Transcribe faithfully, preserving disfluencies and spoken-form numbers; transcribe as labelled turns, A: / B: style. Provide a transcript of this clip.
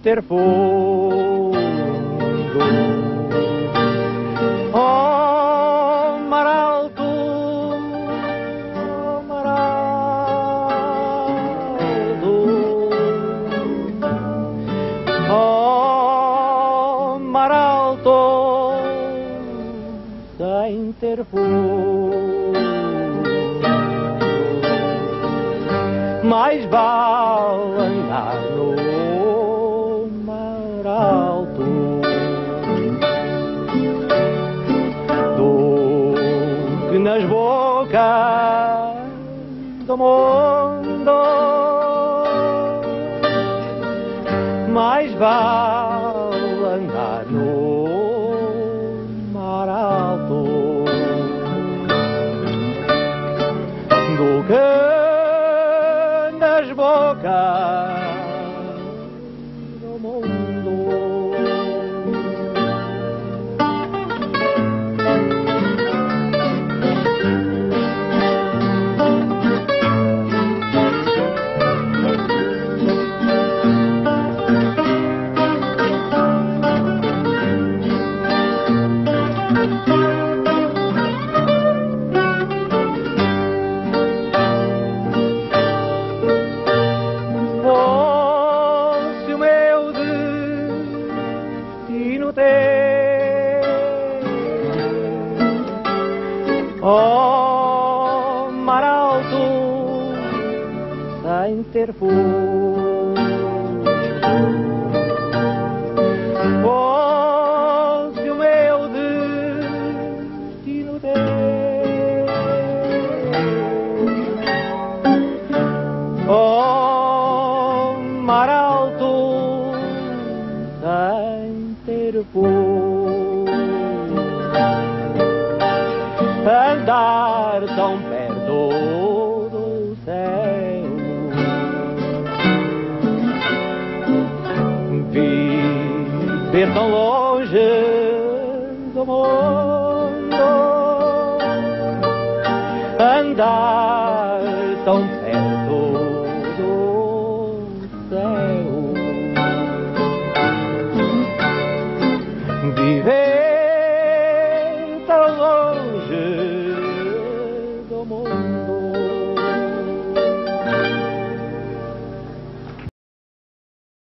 A: Interfundo. Oh, mar alto, oh, mar alto, oh, mar alto, sem ter fundo. Mais vale andar no mar alto do que nas bocas do mundo. Mais vale andar no mar alto do que nas bocas do mundo. Oh, mar alto, sem ter fundo. Oh, se o meu destino der. Oh, mar alto, sem ter fundo. Andar tão perto do céu, viver tão longe do mundo. Andar tão